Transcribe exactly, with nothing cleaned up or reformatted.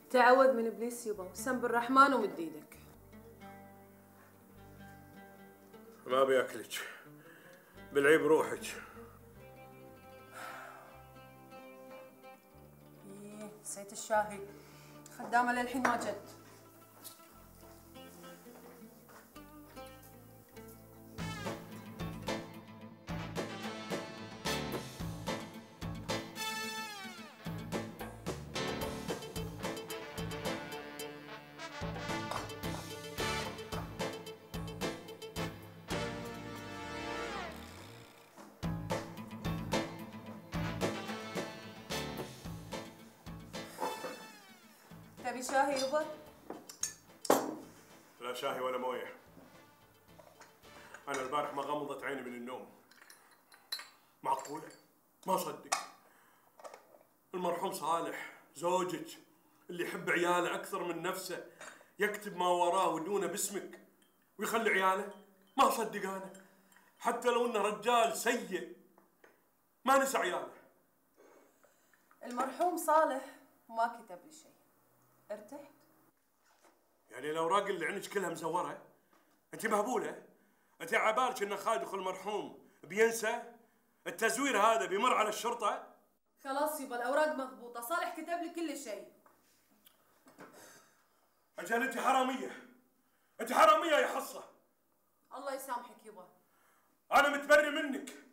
تعوذ من ابليس يبا، وسم بالرحمن ومد ايدك. ما بياكلك، بالعيب روحك. ايه نسيت الشاهي، خدامه للحين ما جت. تبي شاهي يبا؟ لا شاهي ولا مويه. انا البارح ما غمضت عيني من النوم. معقوله؟ ما صدق. المرحوم صالح زوجك اللي يحب عياله اكثر من نفسه يكتب ما وراه ودونه باسمك ويخلي عياله؟ ما اصدق انا، حتى لو انه رجال سيء ما نسى عياله. المرحوم صالح ما كتب لي شيء، ارتحت. يعني الاوراق اللي عندك كلها مزوره؟ انت مهبوله؟ انت عبالك ان خالد المرحوم بينسى؟ التزوير هذا بيمر على الشرطه؟ خلاص يبا الاوراق مضبوطه، صالح كتب لي كل شيء. اجل انت حراميه، انت حراميه يا حصه. الله يسامحك يبا. انا متبري منك.